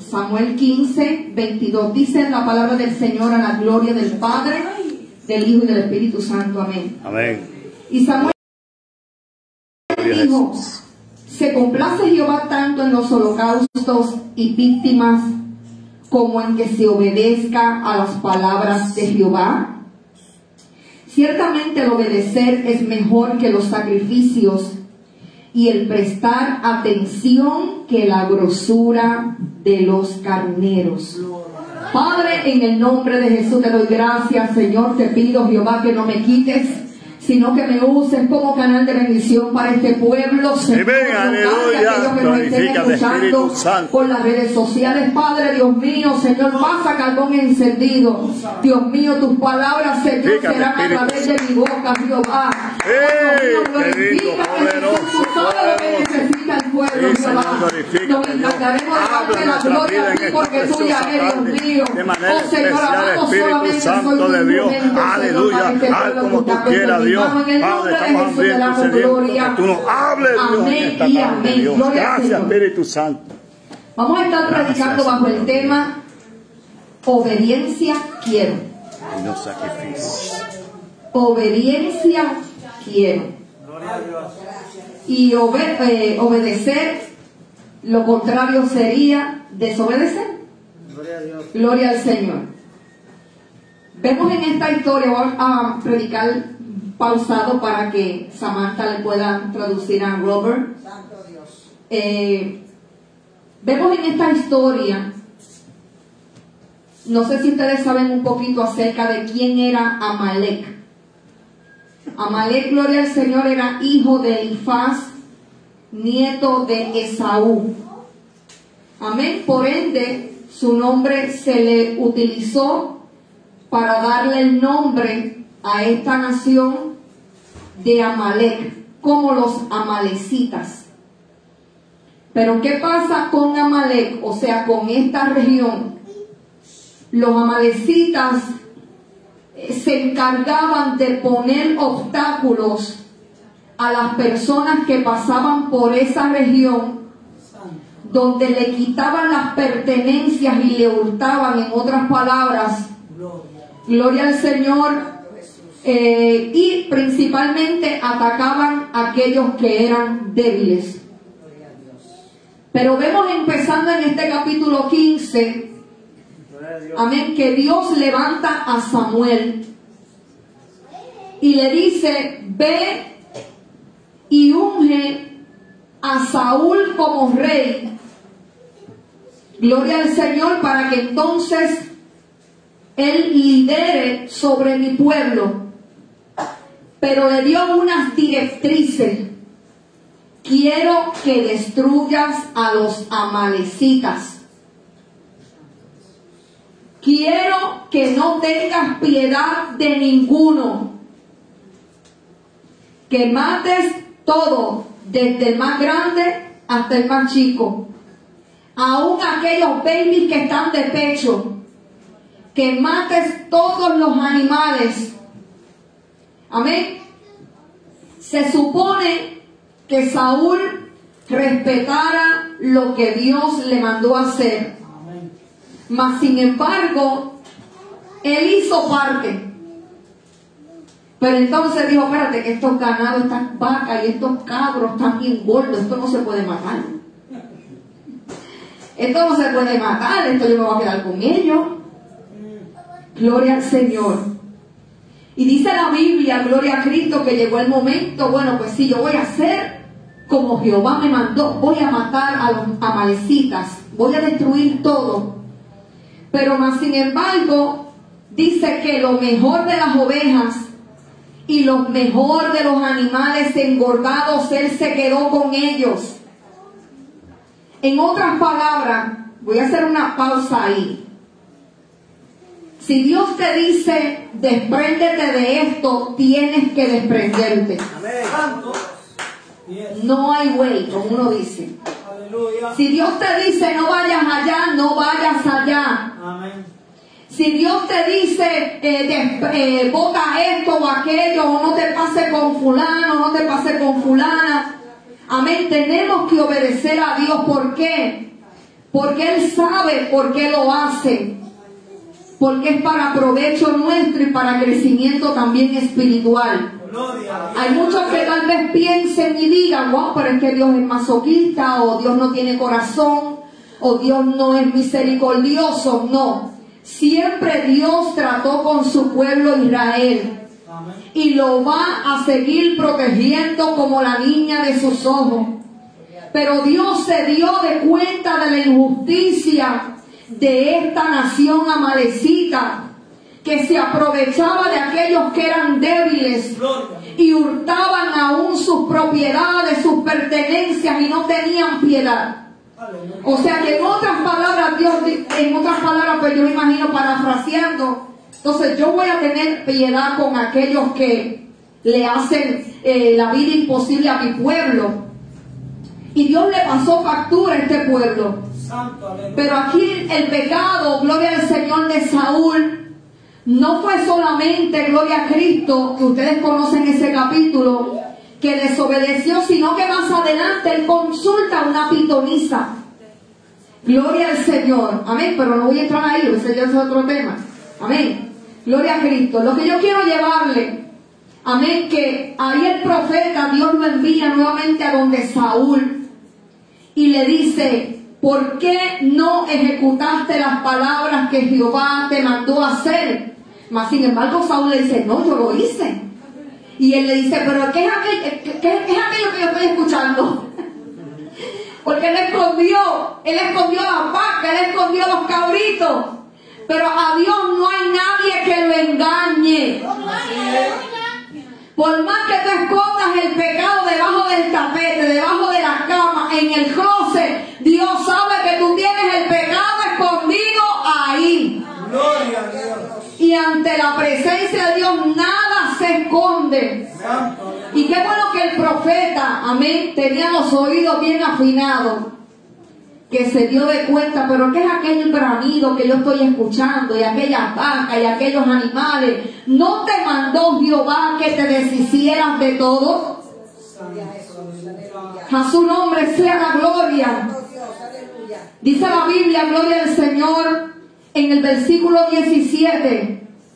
Samuel 15, 22. Dice la palabra del Señor, a la gloria del Padre, del Hijo y del Espíritu Santo. Amén. Amén. Y Samuel dijo: ¿se complace Jehová tanto en los holocaustos y víctimas como en que se obedezca a las palabras de Jehová? Ciertamente el obedecer es mejor que los sacrificios, y el prestar atención que la grosura de los carneros. Padre, en el nombre de Jesús te doy gracias, Señor. Te pido, Jehová, que no me quites, sino que me uses como canal de bendición para este pueblo, Señor. Aquellos que nos estén escuchando por las redes sociales, Padre, Dios mío, Señor, pasa carbón encendido. Dios mío, tus palabras, Señor, serán a través de mi boca, Jehová. Glorifica todo lo que necesita el pueblo, Jehová. Nos encargaremos de darte la gloria a ti, porque tuya eres, Dios mío. Oh, Señor, amado, solamente soy tu instrumento, aleluya. Haz como tú quieras, Dios. Padre, estamos hambrientos, sedientos, que tú nos hables, Dios, en esta tarde, Dios. Gracias, Espíritu Santo. Vamos a estar predicando bajo el tema obediencia quiero. Y no sacrificios. Obediencia quiero. Y obedecer, lo contrario sería desobedecer. Gloria al Señor. Vemos en esta historia, vamos a predicar pausado para que Samantha le pueda traducir a Robert. Vemos en esta historia, no sé si ustedes saben un poquito acerca de quién era Amalek. Amalek, gloria al Señor, era hijo de Elifaz, nieto de Esaú. Amén. Por ende, su nombre se le utilizó para darle el nombre a esta nación de Amalek, como los amalecitas. Pero ¿qué pasa con Amalek? O sea, con esta región. Los amalecitas se encargaban de poner obstáculos a las personas que pasaban por esa región, donde le quitaban las pertenencias y le hurtaban, en otras palabras, gloria al Señor, y principalmente atacaban a aquellos que eran débiles. Pero vemos empezando en este capítulo 15, amén, que Dios levanta a Samuel y le dice: ve y unge a Saúl como rey. Gloria al Señor, para que entonces él lidere sobre mi pueblo. Pero le dio unas directrices: quiero que destruyas a los amalecitas. Quiero que no tengas piedad de ninguno. Que mates todo, desde el más grande hasta el más chico. Aún aquellos babies que están de pecho. Que mates todos los animales. Amén. Se supone que Saúl respetara lo que Dios le mandó a hacer. Mas sin embargo, él hizo parte. Pero entonces dijo: espérate, que estos ganados, estas vacas y estos cabros están bien gordos, esto no se puede matar. Esto no se puede matar, esto yo me voy a quedar con ellos. Gloria al Señor. Y dice la Biblia, gloria a Cristo, que llegó el momento: bueno, pues sí, yo voy a hacer como Jehová me mandó, voy a matar a los amalecitas, voy a destruir todo. Pero más sin embargo, dice que lo mejor de las ovejas y lo mejor de los animales engordados, él se quedó con ellos. En otras palabras, voy a hacer una pausa ahí. Si Dios te dice: despréndete de esto, tienes que desprenderte. No hay way, como uno dice. Si Dios te dice: no vayas allá, no vayas allá. Si Dios te dice: bota esto o aquello, o no te pases con fulano, no te pases con fulana. Amén. Tenemos que obedecer a Dios. ¿Por qué? porque Él sabe por qué lo hace, porque es para provecho nuestro y para crecimiento también espiritual. Hay muchos que tal vez piensen y digan, wow, pero es que Dios es masoquista, o Dios no tiene corazón, o Dios no es misericordioso. No, siempre Dios trató con su pueblo Israel y lo va a seguir protegiendo como la niña de sus ojos. Pero Dios se dio de cuenta de la injusticia de esta nación amalecita, que se aprovechaba de aquellos que eran débiles y hurtaban aún sus propiedades, sus pertenencias, y no tenían piedad. O sea que en otras palabras, pues yo me imagino parafraseando, entonces yo voy a tener piedad con aquellos que le hacen la vida imposible a mi pueblo. Y Dios le pasó factura a este pueblo. Pero aquí el pecado, gloria al Señor, de Saúl, no fue solamente, gloria a Cristo, que ustedes conocen ese capítulo, que desobedeció, sino que más adelante él consulta a una pitonisa. Gloria al Señor, amén, pero no voy a entrar ahí, ese ya es otro tema, amén, gloria a Cristo. Lo que yo quiero llevarle, amén, que ahí el profeta, Dios lo envía nuevamente a donde Saúl, y le dice, ¿por qué no ejecutaste las palabras que Jehová te mandó hacer? Mas sin embargo Saúl le dice, no, yo lo hice. Y él le dice, pero ¿qué es aquello que yo estoy escuchando? Porque él escondió las vacas, él escondió los cabritos. Pero a Dios no hay nadie que lo engañe. Por más que tú escondas el pecado debajo del tapete, debajo de la cama, en el closet, Dios sabe que tú tienes el pecado escondido ahí. Gloria a Dios. Y ante la presencia de Dios nada se esconde. Y qué bueno que el profeta, amén, tenía los oídos bien afinados, que se dio de cuenta, pero ¿qué es aquel bramido que yo estoy escuchando? Y aquellas vacas y aquellos animales. ¿No te mandó Jehová que te deshicieras de todo? A su nombre sea la gloria. Dice la Biblia, gloria al Señor, en el versículo 16.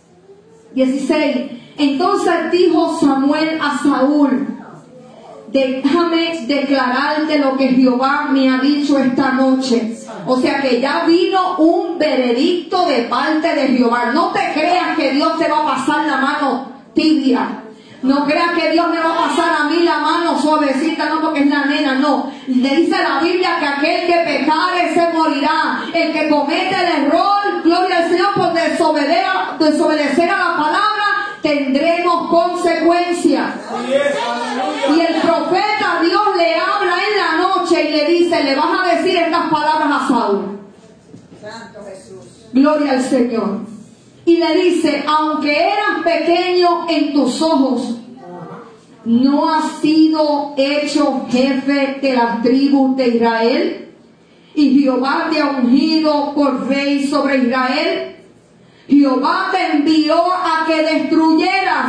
Entonces dijo Samuel a Saúl, déjame declararte lo que Jehová me ha dicho esta noche. O sea que ya vino un veredicto de parte de Jehová. No te creas que Dios te va a pasar la mano tibia. No creas que Dios me va a pasar a mí la mano suavecita, no, porque es la nena, no. Le dice la Biblia que aquel que pecare se morirá. El que comete el error, gloria al Señor, por desobedecer a la palabra, tendremos consecuencias. Y el profeta, Dios le habla en la noche y le dice, le vas a decir estas palabras a Saúl. Santo Jesús. Gloria al Señor. Y le dice, aunque eras pequeño en tus ojos, ¿no has sido hecho jefe de las tribus de Israel? Y Jehová te ha ungido por rey sobre Israel. Jehová te envió a que destruyeras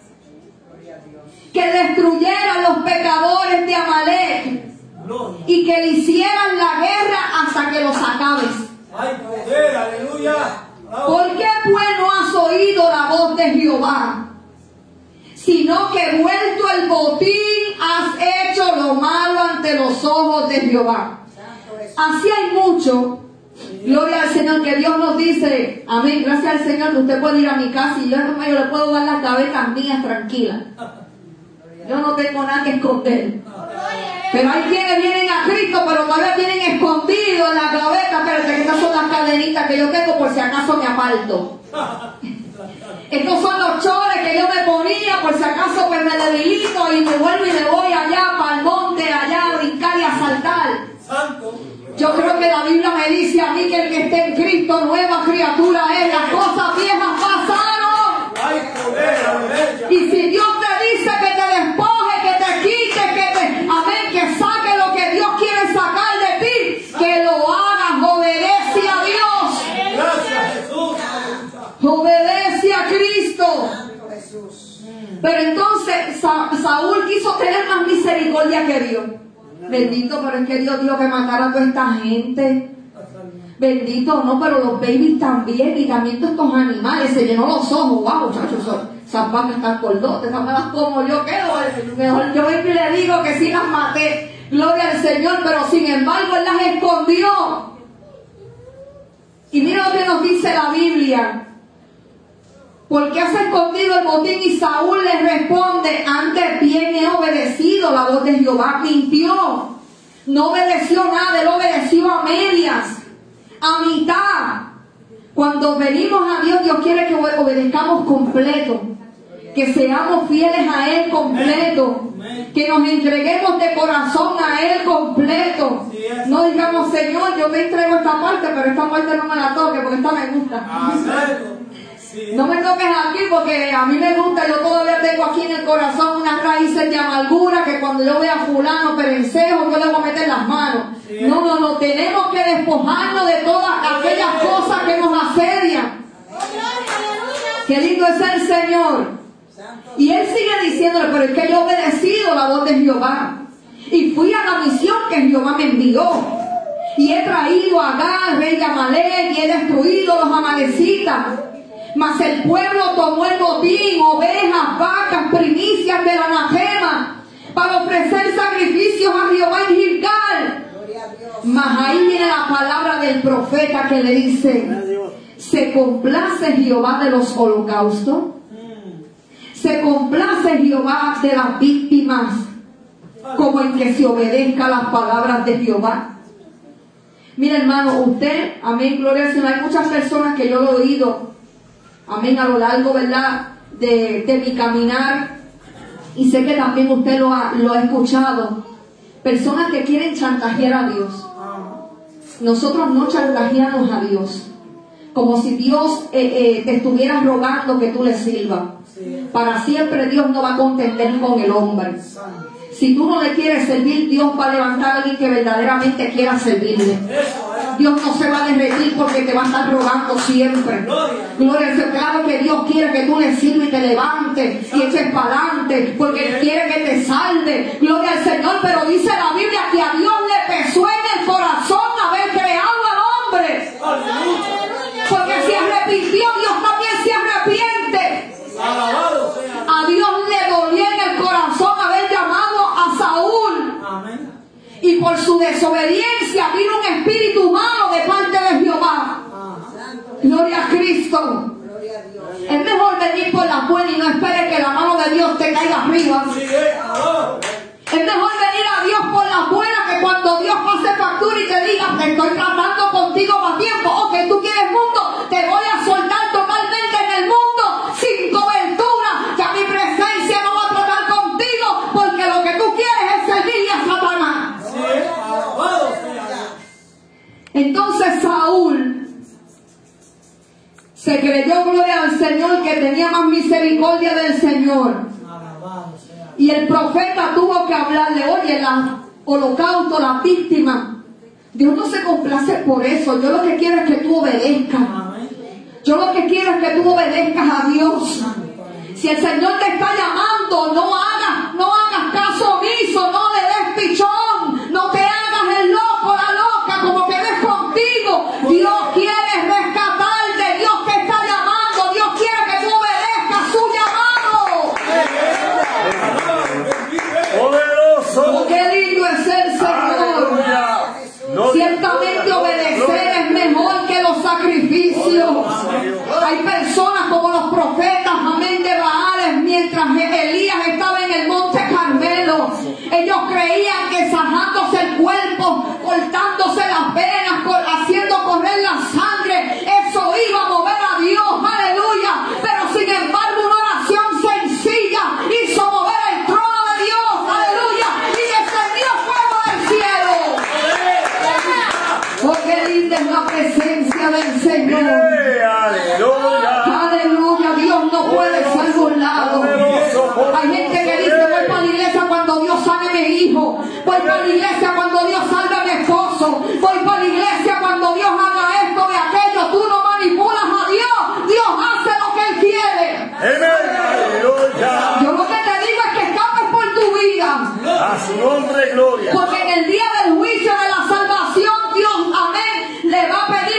los pecadores de Amalek y que le hicieran la guerra hasta que los acabes. ¡Ay, poder! ¡Aleluya! ¿Por qué pues no has oído la voz de Jehová? Sino que vuelto el botín has hecho lo malo ante los ojos de Jehová. Así hay mucho. Gloria al Señor, que Dios nos dice, amén, gracias al Señor, que usted puede ir a mi casa y yo le puedo dar las cabezas mías tranquilas. Yo no tengo nada que esconder. Pero hay quienes vienen a Cristo, pero todavía vienen escondidos en la cabeza. Pero estas son las cadenitas que yo tengo por si acaso me aparto. Estos son los chores que yo me ponía por si acaso pues me debilito y me vuelvo y me voy allá para el monte, allá a brincar y a saltar. Yo creo que la Biblia me dice a mí que el que esté en Cristo, nueva criatura es. Las cosas viejas pasaron. Y si Dios te dice que te despoje, que te quite, amén, que saque lo que Dios quiere sacar de ti, que lo hagas. Obedece a Dios. Gracias, Jesús. Obedece a Cristo. Pero entonces Saúl quiso tener más misericordia que Dios. Bendito, pero es que Dios dijo que matara a toda esta gente. Bendito, no, pero los babies también, y también todos estos animales, se llenó los ojos, wow, muchachos, esas vacas están cordotas, esas me las como yo, quedo, mejor yo vengo y le digo que sí las maté, gloria al Señor, pero sin embargo Él las escondió. Y mira lo que nos dice la Biblia. ¿Por qué has escondido el botín? Y Saúl le responde, antes bien he obedecido la voz de Jehová. Mintió, no obedeció nada, él obedeció a medias, a mitad. Cuando venimos a Dios, Dios quiere que obedezcamos completo, que seamos fieles a Él completo, que nos entreguemos de corazón a Él completo. No digamos, Señor, yo te entrego esta parte, pero esta parte no me la toque porque esta me gusta. No me toques aquí porque a mí me gusta, yo todavía tengo aquí en el corazón unas raíces de amargura que cuando yo vea a fulano perencejo yo le voy a meter las manos. No, tenemos que despojarnos de todas aquellas cosas que nos asedian. Qué lindo es el Señor. Y él sigue diciéndole, pero es que yo he obedecido la voz de Jehová y fui a la misión que Jehová me envió. Y he traído a Agag, rey de Amalek, y he destruido los amalecitas. Mas el pueblo tomó el botín, ovejas, vacas, primicias del anatema, para ofrecer sacrificios a Jehová en Gilgal. Mas ahí viene la palabra del profeta que le dice, ¿se complace Jehová de los holocaustos? ¿Se complace Jehová de las víctimas como en que se obedezca las palabras de Jehová? Mira, hermano, usted, amén, gloria al Señor, hay muchas personas que yo lo he oído, amén, a lo largo, ¿verdad?, de mi caminar, y sé que también usted lo ha escuchado. Personas que quieren chantajear a Dios. Nosotros no chantajeamos a Dios, como si Dios te estuviera rogando que tú le sirvas. Para siempre Dios no va a contender con el hombre. Si tú no le quieres servir, Dios va a levantar a alguien que verdaderamente quiera servirle. Dios no se va a derretir porque te va a estar rogando siempre. Gloria al Señor. Claro que Dios quiere que tú le sirvas y te levantes y eches para adelante, porque Él quiere que te salve. Gloria al Señor. Pero dice la Biblia que a Dios le pesó en el corazón haber creado al hombre. Porque si arrepintió, Dios también se arrepiente. A Dios le dolió en el corazón haber llamado a Saúl. Amén. Y por su desobediencia vino un espíritu malo de parte de Jehová. Gloria a Cristo. Es mejor venir por la buena y no esperes que la mano de Dios te caiga arriba. Es mejor venir a Dios por la buena, que cuando Dios pase factura y te diga, te estoy tratando contigo más tiempo, o que tú quieres mundo, te voy a soltar totalmente en el mundo, sin cobertura, que a mi presencia no va a tratar contigo, porque lo que tú quieres es servirle a Satanás. Entonces Saúl se creyó, gloria al Señor, que tenía más misericordia del Señor. Y el profeta tuvo que hablarle, oye, el holocausto, la víctima, Dios no se complace por eso. Yo lo que quiero es que tú obedezcas. Yo lo que quiero es que tú obedezcas a Dios. Si el Señor te está llamando, no hagas caso omiso, no le des pichón, no te hagas el loco, la loca, como que ves contigo. Dios quiere rescatarte, Dios te está llamando, Dios quiere que tú obedezcas su llamado. Oh, qué lindo es el Señor. Ciertamente obedecer es mejor que los sacrificios. Hay personas como los profetas, amén, de Baales, mientras Elías estaba en el monte Carmelo, ellos creían que sajándose el cuerpo, cortándose las venas, haciendo correr la sangre, eso iba a mover a Dios, aleluya. Pero sin embargo una oración sencilla hizo mover el trono de Dios, aleluya, y descendió fuego del cielo. Oh, qué linda es la presencia del Señor. Aleluya, Dios no puede ser burlado. Hay gente que dice, voy para la iglesia cuando Dios sane a mi hijo, voy para la iglesia cuando Dios salve a mi esposo, voy para la iglesia cuando Dios haga esto y aquello. Tú no manipulas a Dios, Dios hace lo que Él quiere. Yo lo que te digo es que escapes por tu vida. A su nombre, gloria. Porque en el día del juicio de la salvación, Dios, amén, le va a pedir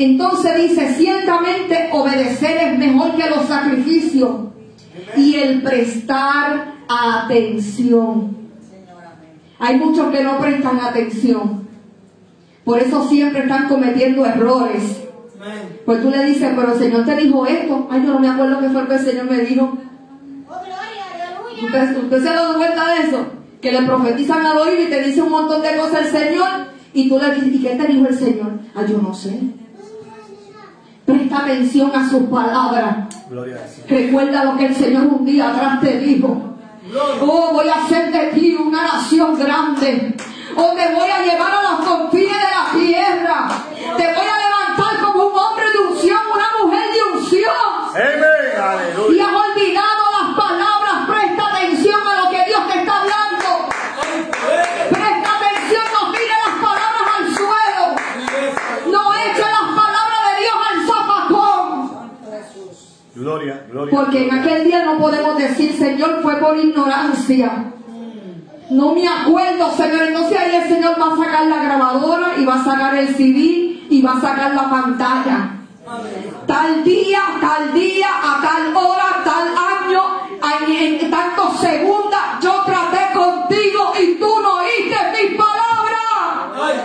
Entonces dice, ciertamente obedecer es mejor que los sacrificios y el prestar atención. Hay muchos que no prestan atención. Por eso siempre están cometiendo errores. Pues tú le dices, pero el Señor te dijo esto. Ay, yo no me acuerdo qué fue lo que el Señor me dijo. ¿Usted se ha dado cuenta de eso? Que le profetizan al oído y te dice un montón de cosas el Señor. Y tú le dices, ¿y qué te dijo el Señor? Ay, yo no sé. Presta atención a sus palabras. Recuerda lo que el Señor un día atrás te dijo. Oh, voy a hacer de ti una nación grande. Oh, te voy a llevar a los confines de la tierra. Te voy a levantar como un hombre de unción, una mujer de unción. Amén. Y has olvidado las palabras. Presta atención a lo que Dios te está hablando. Presta atención, no tire las palabras al suelo. No eche las palabras de Dios al zafacón. Gloria, gloria. Porque en aquel día no podemos decir, Señor, fue por ignorancia. No me acuerdo, Señor. Entonces ahí el Señor va a sacar la grabadora y va a sacar el CD y va a sacar la pantalla. Tal día, a tal hora, tal año, en tantos segundos, yo traté contigo y tú no oíste mis palabras.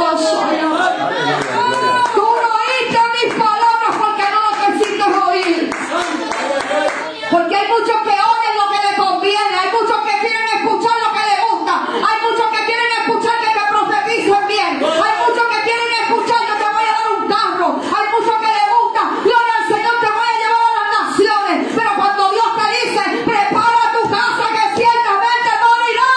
Tú no oíste mis palabras porque no lo quisiste oír. Porque hay muchos que oyen lo que les conviene, hay muchos que quieren escuchar lo que les gusta, hay muchos que quieren escuchar que te profeticen bien, hay muchos que quieren escuchar que te voy a dar un carro, hay muchos que les gusta, gloria al Señor, te voy a llevar a las naciones, pero cuando Dios te dice, prepara tu casa que ciertamente morirá.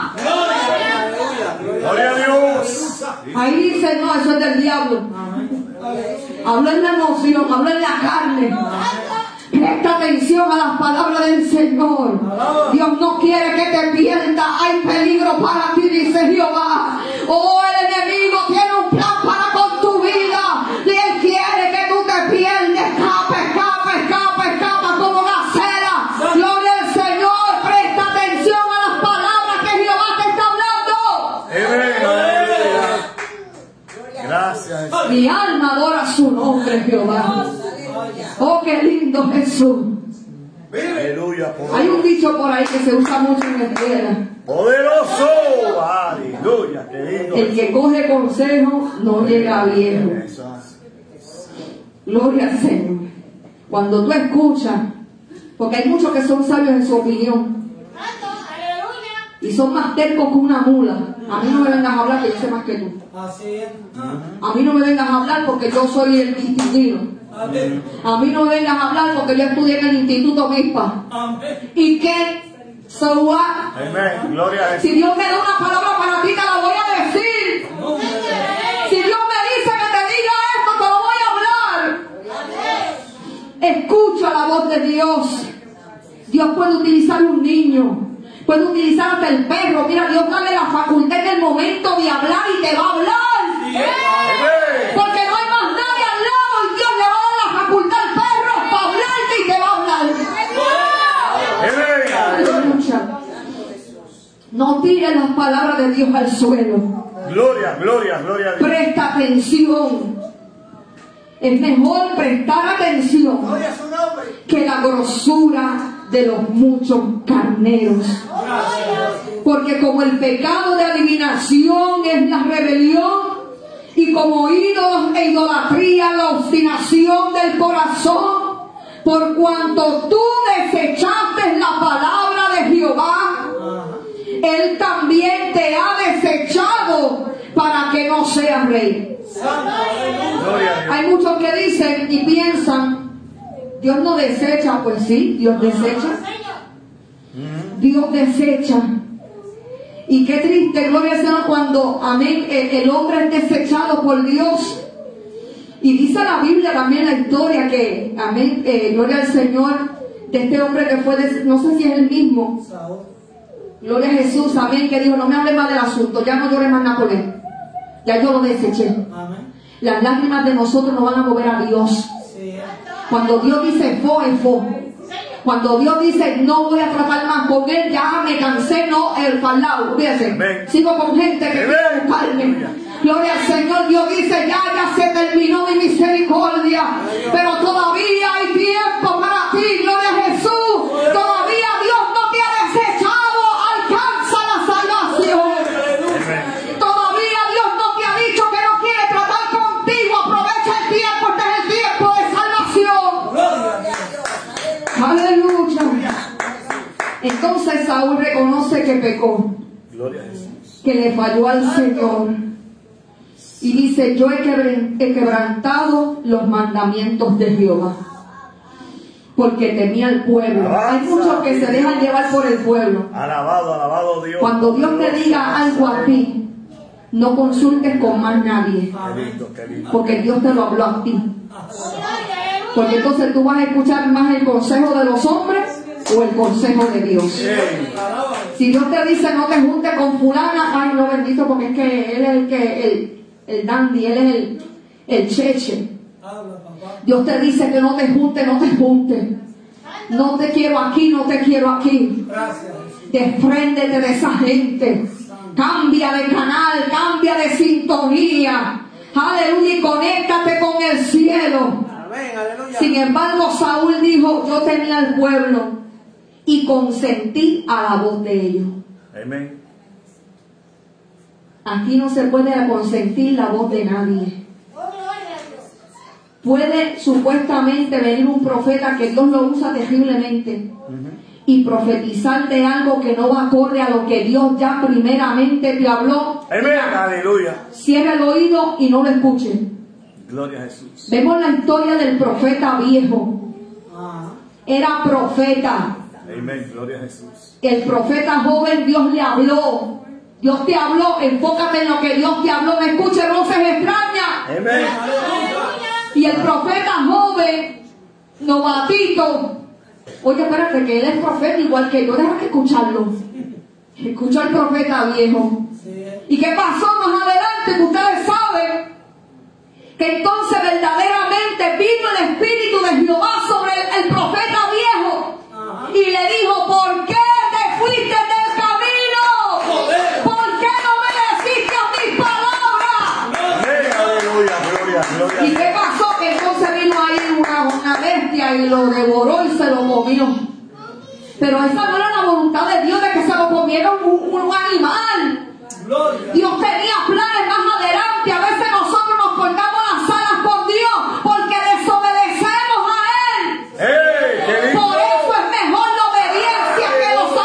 Gloria a Dios. Ahí dice, no, eso es del diablo. Habla en la emoción, habla en la carne. Presta atención a las palabras del Señor. Dios no quiere que te pierdas. Hay peligro para ti, dice Jehová. Oh, el enemigo tiene un plan para con tu vida. Y él quiere que tú te pierdas. Escapa como gacela. Gloria al Señor. Presta atención a las palabras que Jehová te está hablando. Gracias. Mi alma adora su nombre, Jehová. Oh, qué lindo Jesús. Aleluya. Hay un dicho por ahí que se usa mucho en la escuela. Poderoso. Aleluya. Qué lindo. El que coge consejo no llega viejo. Gloria al Señor. Cuando tú escuchas, porque hay muchos que son sabios en su opinión y son más tercos que una mula. A mí no me vengas a hablar que yo sé más que tú. A mí no me vengas a hablar porque yo soy el distinguido. A mí no me vengas a hablar porque yo estudié en el Instituto Mispa. ¿Y qué? So what? Amén. Gloria a Jesús. Si Dios me da una palabra para ti, te la voy a decir. Si Dios me dice que te diga esto, te lo voy a hablar. Escucha la voz de Dios. Dios puede utilizar un niño. Puede utilizar hasta el perro. Mira, Dios dale la facultad en el momento de hablar y te va a hablar. Porque no hay más nadie al lado y Dios le va a dar la facultad al perro para hablarte y te va a hablar. Escucha. No tires las palabras de Dios al suelo. Gloria a Dios. Presta atención. Es mejor prestar atención que la grosura de los muchos carneros. Porque como el pecado de adivinación es la rebelión, y como ídolos e idolatría la obstinación del corazón, por cuanto tú desechaste la palabra de Jehová, Él también te ha desechado para que no seas rey. Hay muchos que dicen y piensan, Dios no desecha. Pues sí, Dios desecha. Dios desecha. Y qué triste, gloria al Señor, cuando, amén, el hombre es desechado por Dios. Y dice la Biblia también la historia que, amén, gloria al Señor, de este hombre que fue, no sé si es el mismo. Gloria a Jesús, amén, que dijo, no me hable más del asunto, ya no llore más nada por él. Ya yo lo deseché. Las lágrimas de nosotros no van a mover a Dios. Cuando Dios dice fo, es fo. Cuando Dios dice no voy a tratar más con él, ya me cansé, no, el falao, fíjense. Sigo con gente que quiere buscarme. Gloria al Señor. Dios dice, ya se terminó mi misericordia, pero todavía hay tiempo para ti. Gloria a Jesús. Todavía Dios no te ha desechado. Alcanza la salvación. Todavía Dios no te ha dicho que no quiere tratar contigo. Aprovecha el tiempo, este es el tiempo de salvación. Aleluya. Entonces Saúl reconoce que pecó, que le falló al Señor, y dice, yo he quebrantado los mandamientos de Jehová, porque temía al pueblo. Hay muchos que se dejan llevar por el pueblo. Alabado Dios. Cuando Dios te diga algo a ti, no consultes con más nadie, porque Dios te lo habló a ti. Porque entonces tú vas a escuchar más el consejo de los hombres o el consejo de Dios. Si Dios te dice no te juntes con fulana, ay no, bendito, porque es que él es el dandy, él es el cheche. Dios te dice que no te juntes, no te juntes. No te quiero aquí, no te quiero aquí. Despréndete de esa gente. Cambia de canal, cambia de sintonía. Aleluya, y conéctate con el cielo. Sin embargo, Saúl dijo, yo tenía al pueblo y consentí a la voz de ellos. Amén. Aquí no se puede consentir la voz de nadie. Puede supuestamente venir un profeta que Dios lo usa terriblemente y profetizar de algo que no va acorde a lo que Dios ya primeramente te habló. Amén. Aleluya. Cierra el oído y no lo escuche. Gloria a Jesús. Vemos la historia del profeta viejo. Era profeta. Amén. Gloria a Jesús. El profeta joven, Dios le habló. Dios te habló. Enfócate en lo que Dios te habló. Me escuche, voces extrañas. Amén. Y el profeta joven, novatito. Oye, espérate, que él es profeta igual que yo. Deja que escucharlo. Escucha al profeta viejo. ¿Y qué pasó más adelante? Que ustedes saben que entonces verdaderamente vino el Espíritu de Jehová sobre el profeta viejo y le dijo, ¿por qué te fuiste del camino? ¿Por qué no me deciste mis palabras? Amén. Aleluya. Gloria. ¿Y qué pasó? Que entonces vino ahí una bestia y lo devoró y se lo comió. Pero esa no era la voluntad de Dios, de que se lo comiera un animal. Dios tenía planes más adelante. A veces nosotros nos cortamos las alas por Dios porque desobedecemos a Él. Por eso es mejor la obediencia que los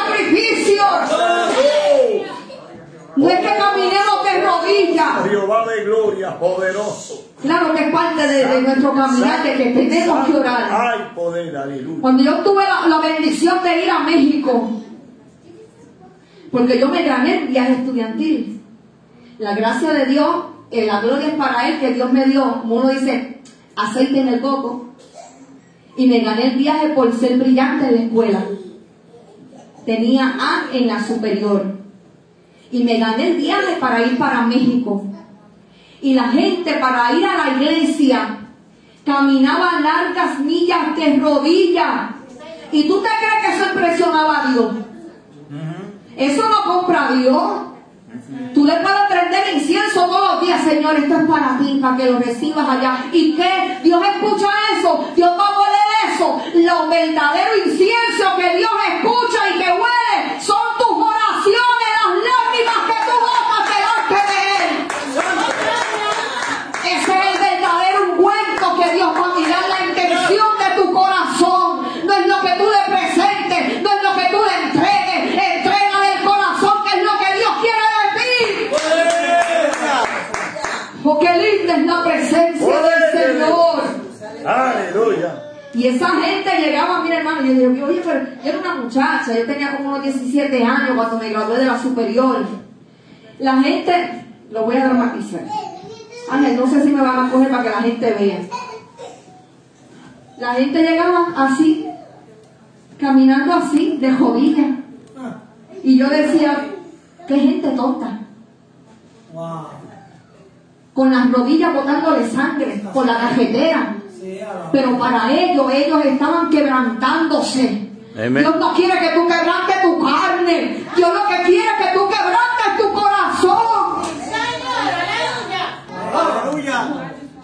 sacrificios. No es que caminemos de rodillas. Jehová de gloria, poderoso. Claro que es parte de nuestro caminar, de que tenemos que orar. Hay poder, aleluya. Cuando yo tuve la bendición de ir a México, porque yo me gané el viaje estudiantil, la gracia de Dios, la gloria es para Él, que Dios me dio, como uno dice, aceite en el coco, y me gané el viaje por ser brillante en la escuela. Tenía A en la superior, y me gané el viaje para ir para México. Y la gente, para ir a la iglesia, caminaba largas millas de rodillas. ¿Y tú te crees que eso impresionaba a Dios? Eso no compra Dios. Tú le puedes prender incienso todos los días, Señor, esto es para ti, para que lo recibas allá. ¿Y qué? Dios escucha eso. Dios va a oler eso. Lo verdadero incienso que Dios escucha y que huele son tus oraciones, las lágrimas que tú botas delante de Él. Ese es el verdadero ungüento que Dios va a mirar, la intención de tu corazón. No es lo que tú le presentes, no es lo que tú le entregues. Entrégale el corazón, que es lo que Dios quiere de ti. Porque linda es la presencia del Señor. Aleluya. Y esa gente llegaba, mira hermano, yo digo, oye, pero yo era una muchacha, yo tenía como unos 17 años cuando me gradué de la superior. La gente, lo voy a dramatizar. Ángel, no sé si me van a coger para que la gente vea. La gente llegaba así, caminando así, de rodillas. Y yo decía, qué gente tonta. Con las rodillas botándole sangre, por la cajetera. Pero para ellos estaban quebrantándose. Amén. Dios no quiere que tú quebrantes tu carne. Dios lo que quiere es que tú quebrantes tu corazón.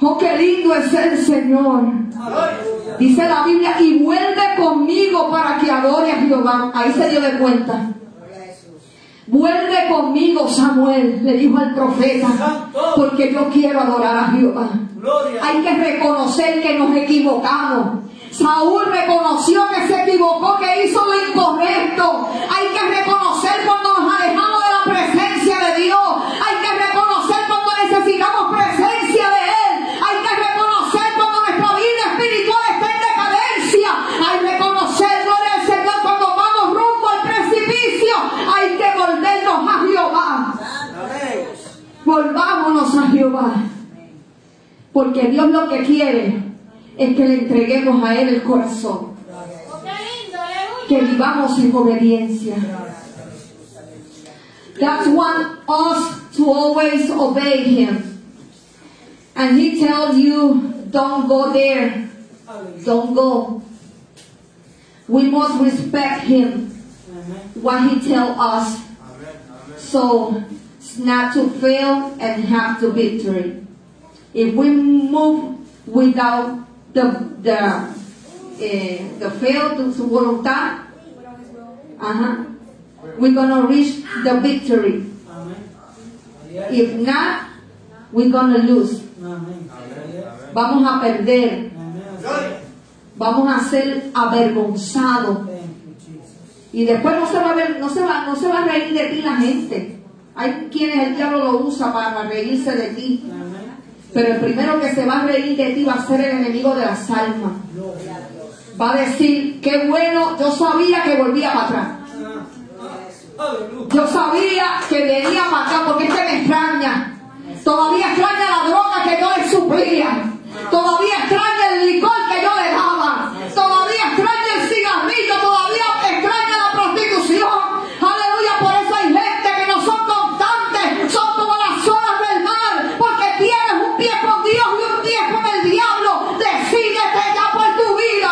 Oh, qué lindo es el Señor. Dice la Biblia, y vuelve conmigo para que adore a Jehová. Ahí se dio de cuenta. Vuelve conmigo, Samuel, le dijo al profeta, porque yo quiero adorar a Jehová. Hay que reconocer que nos equivocamos. Saúl reconoció que se equivocó, que hizo lo incorrecto. Hay que reconocer cuando nos alejamos de la presencia de Dios. Hay que reconocer cuando necesitamos presencia de Él. Hay que reconocer cuando nuestra vida espiritual está en decadencia. Hay que reconocer, gloria al Señor, cuando vamos rumbo al precipicio. Hay que volvernos a Jehová. Volvámonos a Jehová. Porque Dios lo que quiere es que le entreguemos a Él el corazón. Que vivamos en obediencia. That's want us to always obey Him. And He tells you, don't go there. Don't go. We must respect Him. What He tells us. So, it's not to fail and have the victory. If we move without the fail to su voluntad, we're gonna reach the victory. If not, we're gonna lose. Vamos a perder. Vamos a ser avergonzados. Y después no se va a reír de ti la gente. Hay quienes el diablo lo usa para reírse de ti. Pero el primero que se va a reír de ti va a ser el enemigo de las almas. Va a decir, qué bueno, yo sabía que volvía para atrás. Yo sabía que venía para acá porque es que me extraña. Todavía extraña la droga que yo le suplía. Todavía extraña el licor que yo le daba. Todavía extraña el cigarrillo. Todavía extraña la prostitución. Aleluya, por eso hay gente que no son constantes. Son como las olas del mar. Porque tienes un pie con Dios y un pie con el diablo. Decídete ya por tu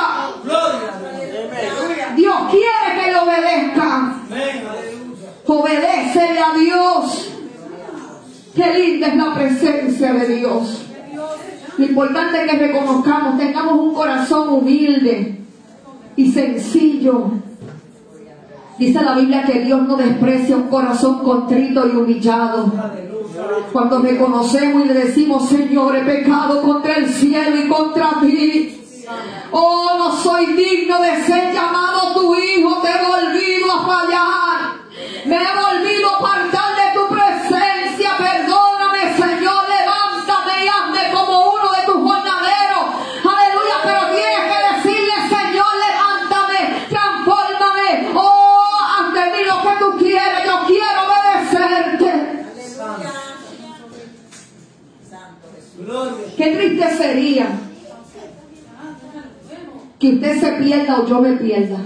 vida. Dios quiere que le obedezca. Obedécele a Dios. Qué linda es la presencia de Dios. Lo importante es que reconozcamos, tengamos un corazón humilde y sencillo. Dice la Biblia que Dios no desprecia un corazón contrito y humillado. Cuando reconocemos y le decimos, Señor, he pecado contra el cielo y contra ti. Oh, no soy digno de ser llamado tu hijo, te he volvido a fallar. Me he volvido a apartar de tu presencia. Perdóname, Señor, levántame y hazme como uno de tus jornaleros. Aleluya, pero tienes que decirle, Señor, levántame, transfórmame. Oh, haz de mí lo que tú quieres, yo quiero obedecerte. Qué triste sería que usted se pierda o yo me pierda.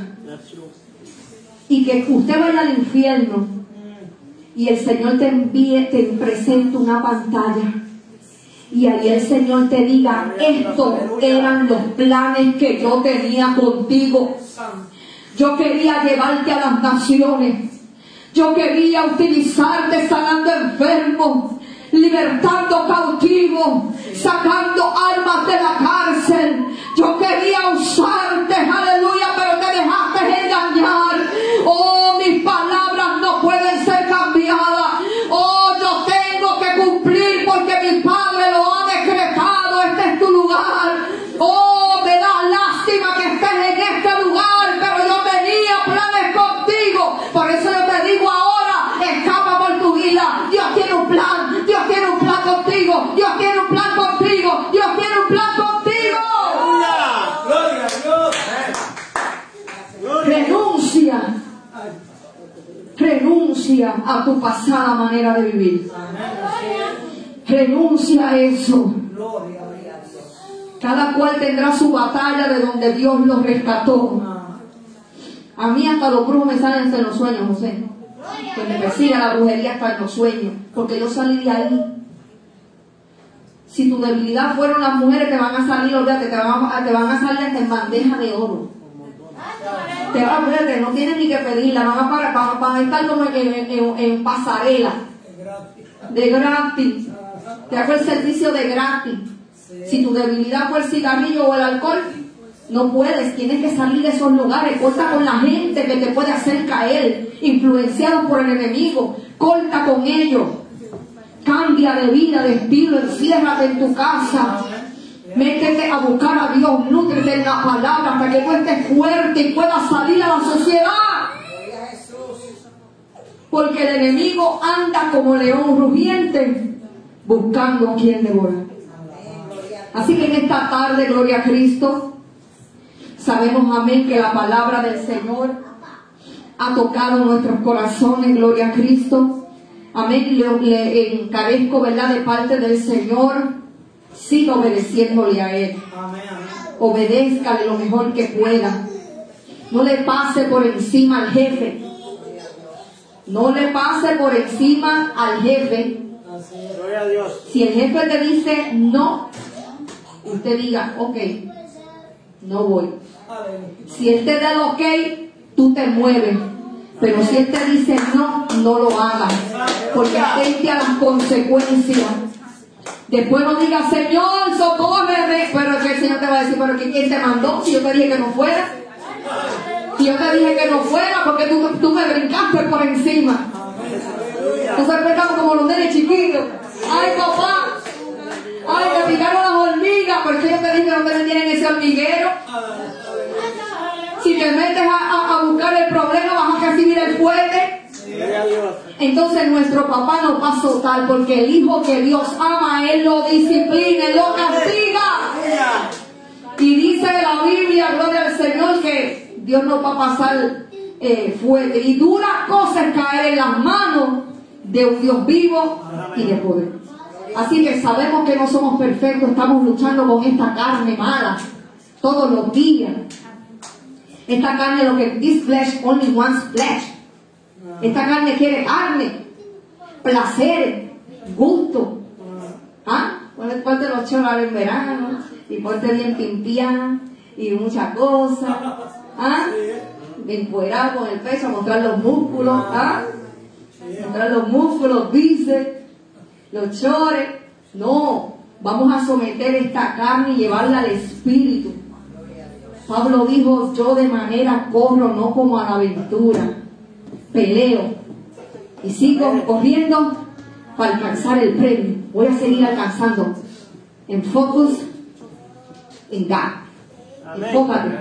Y que usted vaya al infierno y el Señor te presente una pantalla y ahí el Señor te diga, estos eran los planes que yo tenía contigo. Yo quería llevarte a las naciones. Yo quería utilizarte sanando enfermos, libertando cautivos, sacando almas de la cárcel. Yo quería usarte, aleluya, pero te dejaste engañar. Oh, mis palabras no pueden ser cambiadas. Oh, yo tengo que cumplir porque mi Padre lo ha decretado. Este es tu lugar. Oh, me da lástima que estés en este lugar, pero yo tenía planes contigo. Por eso yo te digo ahora, escapa por tu vida. Dios tiene un plan. Dios tiene un plan contigo. Dios tiene un plan contigo. Dios tiene un plan contigo. Gloria a Dios. Renuncia a tu pasada manera de vivir. Renuncia a eso. Cada cual tendrá su batalla de donde Dios los rescató. A mí hasta los brujos me salen en los sueños, José. Que me persiga la brujería hasta en los sueños. Porque yo salí de ahí. Si tu debilidad fueron las mujeres, te van a salir, olvídate, te van a salir hasta en bandeja de oro. Te van a ver, no tienes ni que pedirla, van a estar como en pasarela. De gratis. Te hago el servicio de gratis. Si tu debilidad fue el cigarrillo o el alcohol, no puedes, tienes que salir de esos lugares. Corta con la gente que te puede hacer caer, influenciados por el enemigo. Corta con ellos. Cambia de vida, de estilo, enciérrate en tu casa. Métete a buscar a Dios, nútrete en la palabra para que tú estés fuerte y puedas salir a la sociedad. Porque el enemigo anda como león rugiente buscando a quien devorar. Así que en esta tarde, gloria a Cristo, sabemos, amén, que la palabra del Señor ha tocado nuestros corazones, gloria a Cristo. Amén, le encarezco, ¿verdad?, de parte del Señor, siga obedeciéndole a Él. Obedézcale lo mejor que pueda. No le pase por encima al jefe. No le pase por encima al jefe. Si el jefe te dice no, usted diga, ok, no voy. Si él te da el ok, tú te mueves. Pero si él te dice no, no lo hagas. Porque atente a las consecuencias. Después no digas, Señor, socórreme. Pero que el Señor te va a decir, pero ¿quién te mandó? Si yo te dije que no fuera. Si yo te dije que no fuera, porque tú me brincaste por encima. Nosotros estamos como los nenes chiquitos. Ay, papá. Ay, me picaron las hormigas. ¿Por qué yo te dije que no te metieran en ese hormiguero? Si te metes a buscar el problema, vas a recibir el fuerte. Entonces nuestro papá nos va a soltar, porque el hijo que Dios ama, Él lo disciplina, Él lo castiga. Y dice la Biblia, gloria al Señor, que Dios nos va a pasar fuerte. Y dura cosa es caer en las manos de un Dios vivo y de poder. Así que sabemos que no somos perfectos, estamos luchando con esta carne mala todos los días. Esta carne, lo que this flesh only wants flesh. Esta carne quiere carne, placer, gusto. ¿Ah? Ponte los choras en verano y ponte bien pimpián y muchas cosas. ¿Ah? Encuerado con el pecho, mostrar los músculos. ¿Ah? Mostrar los músculos, bíceps, los chores. No, vamos a someter esta carne y llevarla al espíritu. Pablo dijo, yo de manera corro, no como a la aventura. Peleo y sigo corriendo para alcanzar el premio. Voy a seguir alcanzando. En focus en God. Enfócate.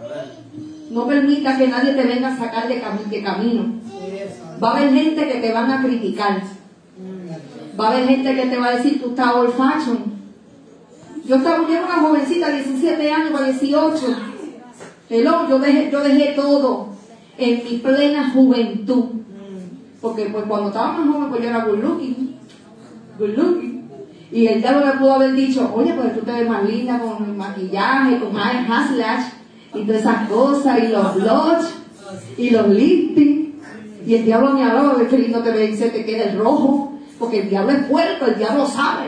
No permita que nadie te venga a sacar de camino. Va a haber gente que te van a criticar. Va a haber gente que te va a decir, tú estás old fashion. Yo era una jovencita de 17 años a 18. Yo dejé todo en mi plena juventud. Porque pues cuando estaba más joven, pues yo era good looking. Y el diablo me pudo haber dicho, oye, pues tú te ves más linda con el maquillaje, con eyelash y todas esas cosas, y los blush, y los lifting. Y el diablo me hablaba, qué lindo te ves, se te queda el rojo. Porque el diablo es puerco, el diablo sabe.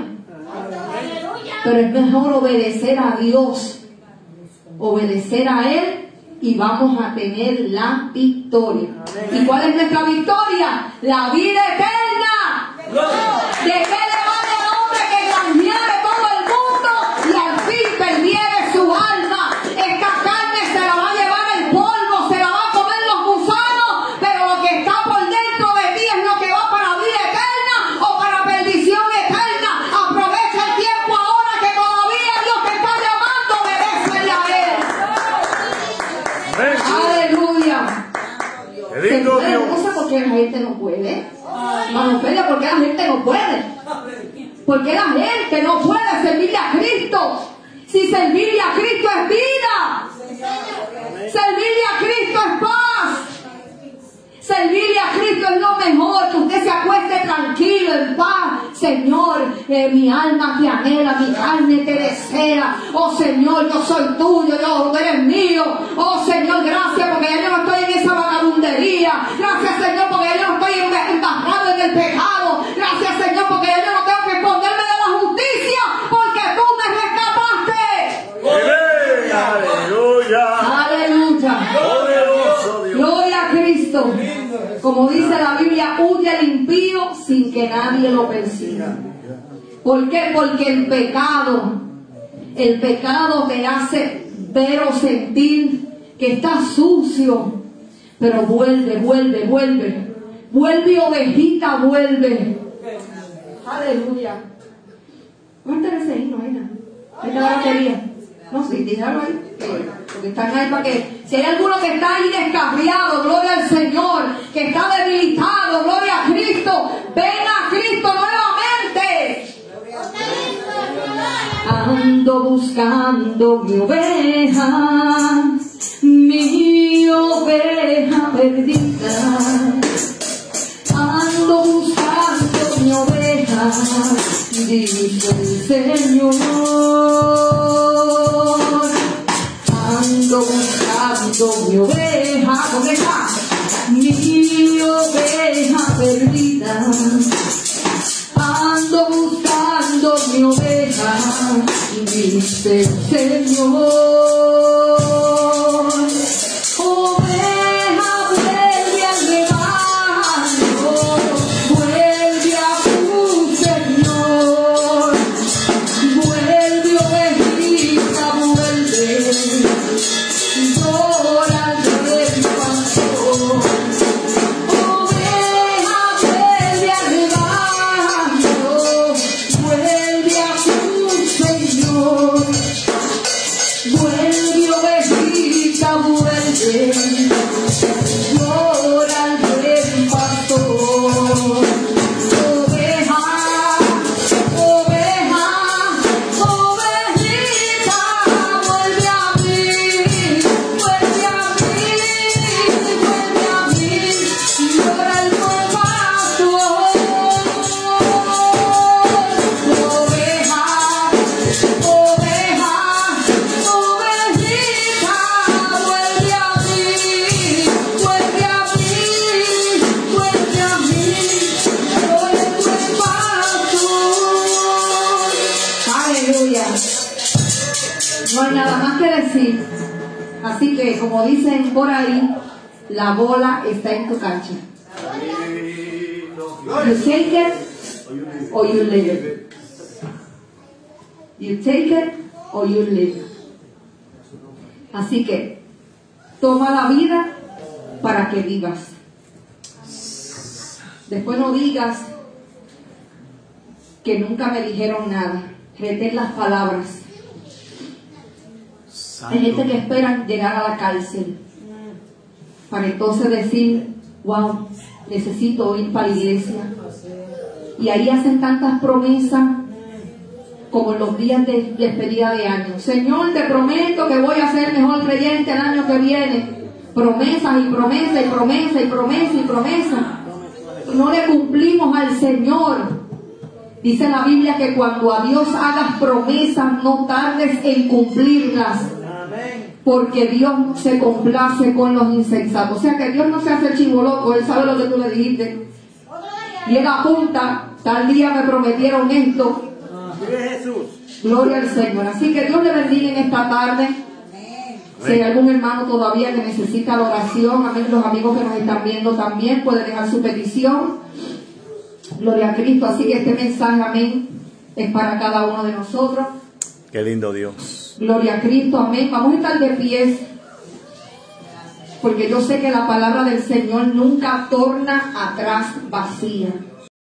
Pero es mejor obedecer a Dios, obedecer a Él, y vamos a tener la victoria. ¿Y cuál es nuestra victoria? La vida eterna. ¿De qué le vale al hombre que granjeare todo el mundo y al fin perdiere su alma? Esta carne se la va a llevar el polvo, se la va a comer los gusanos, pero lo que está por dentro de ti es lo que va para vida eterna o para perdición eterna. Aprovecha el tiempo ahora que todavía Dios te está llamando, obedécele a Él. Aleluya. Se puede, no sé por qué la gente no puede. Vamos, Ophelia, ¿por qué la gente no puede? ¿Por qué la gente no puede servirle a Cristo? Si servirle a Cristo es vida. Servirle a Cristo es paz. Servirle a Cristo es lo mejor, que usted se acueste tranquilo, en paz. Señor, mi alma te anhela, mi carne te desea. Oh Señor, yo soy tuyo, tú eres mío. Oh Señor, gracias porque ya yo no estoy en esa vagabundería. Gracias Señor porque ya yo no estoy embarrado en el pecado. Gracias Señor porque ya yo no tengo que esconderme de la justicia, porque tú me rescataste. Aleluya. Gloria a Cristo. Como dice la Biblia, huye el impío sin que nadie lo persiga. ¿Por qué? Porque el pecado El pecado te hace ver o sentir que estás sucio. Pero vuelve, vuelve, vuelve. Vuelve, ovejita, vuelve. Aleluya. ¿Dónde está ese himno, Aina? ¿Qué te la batería? No, sí, déjalo ahí. Porque están ahí para que... Si hay alguno que está ahí descarriado, gloria al Señor, que está debilitado, gloria a Cristo, ven a Cristo nuevamente. Ando buscando mi oveja perdida. Ando buscando mi oveja, dice el Señor. Ando buscando mi oveja, ¿dónde está? Mi oveja perdida. Ando buscando mi oveja, dice el Señor. Oveja, vuelve al rebaño, vuelve a tu Señor. Vuelve, ovejita, vuelve. Llora el pastor. Oveja, vuelve al rebaño, vuelve a tu Señor. Vuelve, ovejita, vuelve. Llora el pastor. Oveja, oveja, ovejita, vuelve a mí, vuelve a mí, vuelve a mí. Llora el pastor. Oveja, oveja, ovejita, vuelve a mí, vuelve a mí, vuelve a mí. Llora el pastor. Aleluya. No hay nada más que decir. Así que, como dicen por ahí, la bola está en tu cancha. You take it or you leave it. You take it or you leave it. Así que, toma la vida para que vivas. Después no digas que nunca me dijeron nada. Retén las palabras. Hay gente que espera llegar a la cárcel para entonces decir, wow, necesito ir para la iglesia. Y ahí hacen tantas promesas como en los días de despedida de año. Señor, te prometo que voy a ser mejor creyente el año que viene. Promesas y promesas y promesas y promesas y promesas. Y no le cumplimos al Señor. Dice la Biblia que cuando a Dios hagas promesas, no tardes en cumplirlas. Porque Dios se complace con los insensatos. O sea que Dios no se hace el chivo loco. Él sabe lo que tú le dijiste. Y él apunta, tal día me prometieron esto. Gloria al Señor. Así que Dios le bendiga en esta tarde. Si hay algún hermano todavía que necesita la oración, amén, los amigos que nos están viendo también pueden dejar su petición. Gloria a Cristo. Así que este mensaje, amén, es para cada uno de nosotros. Qué lindo Dios. Gloria a Cristo, amén. Vamos a estar de pies, porque yo sé que la palabra del Señor nunca torna atrás vacía.